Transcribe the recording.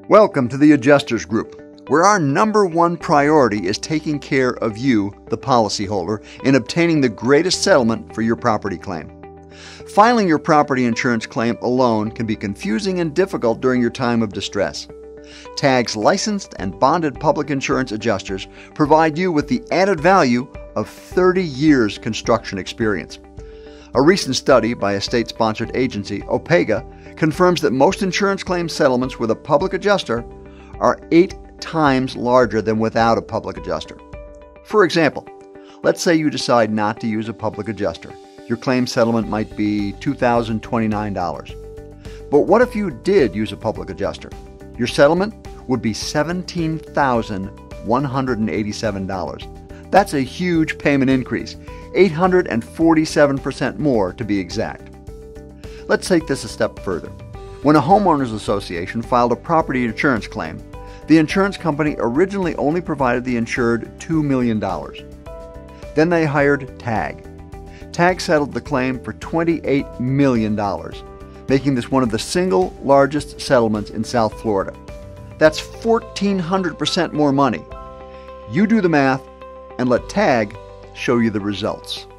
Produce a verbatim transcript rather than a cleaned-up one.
Welcome to the Adjusters Group, where our number one priority is taking care of you, the policyholder, in obtaining the greatest settlement for your property claim. Filing your property insurance claim alone can be confusing and difficult during your time of distress. TAG's licensed and bonded public insurance adjusters provide you with the added value of thirty years construction experience. A recent study by a state-sponsored agency, Opega, confirms that most insurance claim settlements with a public adjuster are eight times larger than without a public adjuster. For example, let's say you decide not to use a public adjuster. Your claim settlement might be two thousand twenty-nine dollars. But what if you did use a public adjuster? Your settlement would be seventeen thousand one hundred eighty-seven dollars. That's a huge payment increase, eight hundred forty-seven percent more to be exact. Let's take this a step further. When a homeowners association filed a property insurance claim, the insurance company originally only provided the insured two million dollars. Then they hired TAG. TAG settled the claim for twenty-eight million dollars, making this one of the single largest settlements in South Florida. That's fourteen hundred percent more money. You do the math and let TAG show you the results.